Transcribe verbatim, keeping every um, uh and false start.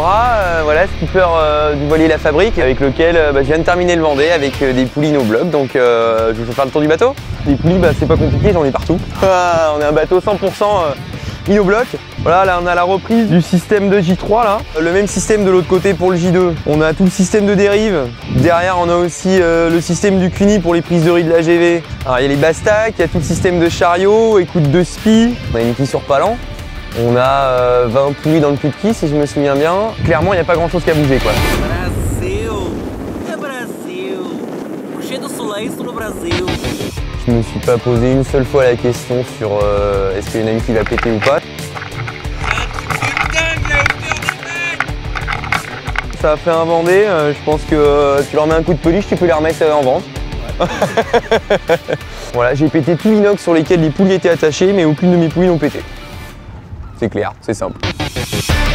Laura, euh, voilà, skipper euh, du voilier La Fabrique, avec lequel euh, bah, je viens de terminer le Vendée avec euh, des poulies no-bloc. Donc euh, je vous fais faire le tour du bateau. Des poulies, bah, c'est pas compliqué, j'en ai partout. Ah, on est un bateau cent pour cent euh, Inobloc. Voilà, là on a la reprise du système de J trois là. Le même système de l'autre côté pour le J deux. On a tout le système de dérive. Derrière on a aussi euh, le système du Cuni pour les prises de riz de la G V. Alors il y a les bastacs, il y a tout le système de chariot, écoute de spi. On a une quille sur palan. On a euh, vingt poulies dans le cul de quille si je me souviens bien. Clairement il n'y a pas grand chose qui a bougé quoi. Brasil, é Brasil. Puxei do silêncio no Brasil. Je me suis pas posé une seule fois la question sur euh, est-ce qu'il y en a une qui va péter ou pas. Ça a fait un Vendée, euh, je pense que euh, tu leur mets un coup de polish, tu peux les remettre euh, en vente. Voilà, j'ai pété tout l'inox sur lesquels les poulies étaient attachées, mais aucune de mes poulies n'ont pété. C'est clair, c'est simple.